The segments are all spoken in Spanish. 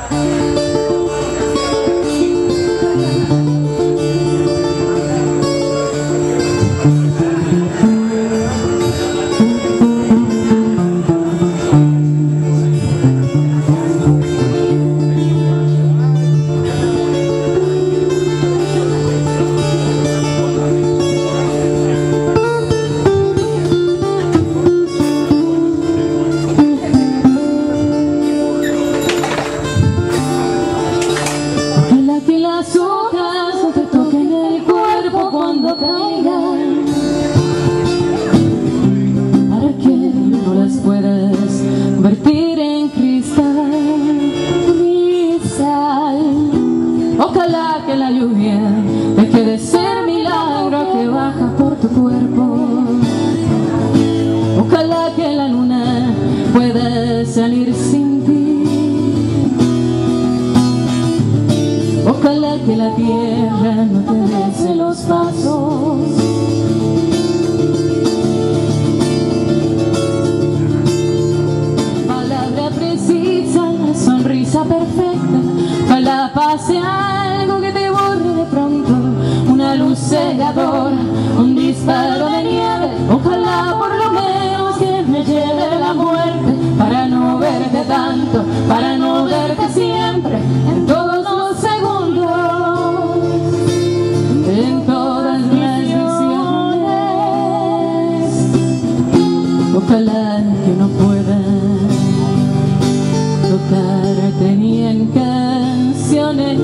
Ojalá que la lluvia deje de ser milagro que baja por tu cuerpo. Ojalá que la luna pueda salir sin ti. Ojalá que la tierra no te bese los pasos. Palabra precisa, la sonrisa perfecta. Ojalá pase algo que te borre de pronto, una luz cegadora, un disparo de nieve. Ojalá por lo menos que me lleve la muerte, para no verte tanto, para no verte siempre, en todos los segundos, en todas las visiones. Ojalá que no pueda tocarte ni en canciones.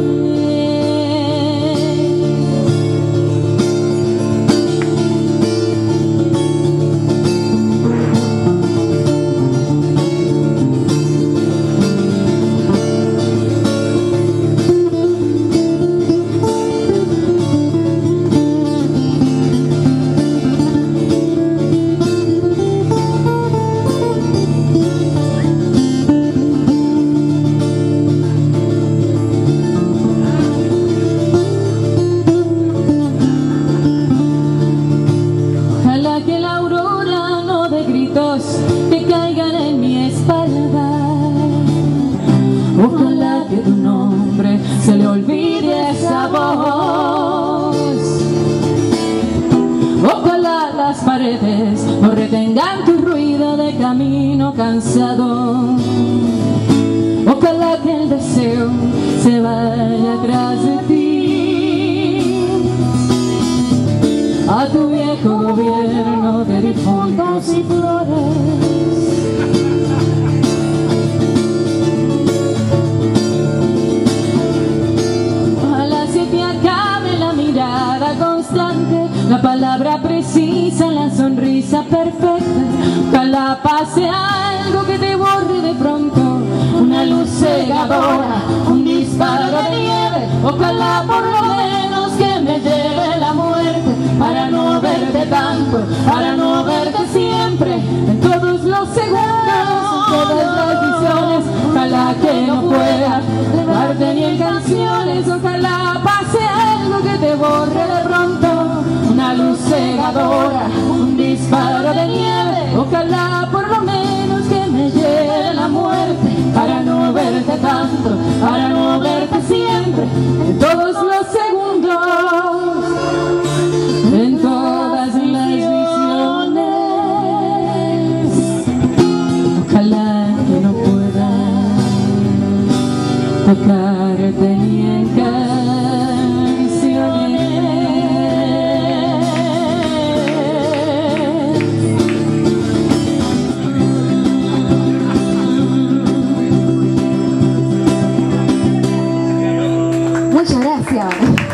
Que caigan en mi espalda. Ojalá que tu nombre se le olvide esa voz. Ojalá las paredes no retengan tu ruido de camino cansado. Ojalá que el deseo se vaya atrás de ti, a tu viejo gobierno de difuntos y flores. Ojalá se te acabe la mirada constante, la palabra precisa, la sonrisa perfecta. Ojalá pase algo que te borre de pronto, una luz cegadora, un disparo de nieve. Ojalá por lo menos que me lleve la muerte, para no verte tanto, para no verte siempre, en todos los segundos, en todas las visiones. Ojalá que no pueda llevarte ni en canciones. Ojalá pase algo que te borre de pronto, una luz cegadora, un disparo de nieve. Ojalá por lo menos que me lleve la muerte, para no verte tanto, para no verte siempre, en todos los segundos, en todas las visiones. Ojalá que no pueda tocarte ni en canciones. Muchas gracias.